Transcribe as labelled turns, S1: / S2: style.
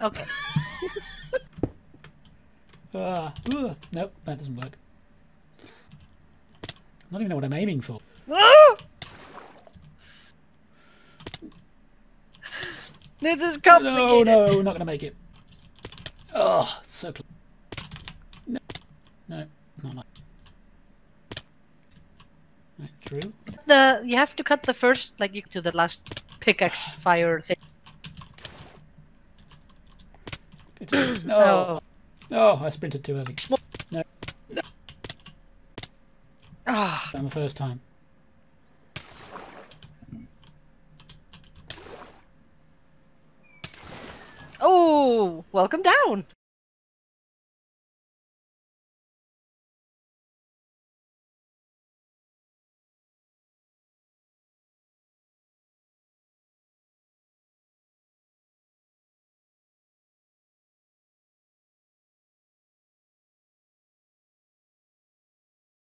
S1: Okay.
S2: Nope, that doesn't work. I don't even know what I'm aiming for.
S1: Ah! This is complicated.
S2: No, not gonna make it. Oh, so close. No, no, not like. Right, through.
S1: You have to cut the first, like, to the last pickaxe fire thing.
S2: No. Oh, I sprinted too early. No.
S1: Ah.
S2: On the first time.
S1: Oh, welcome down.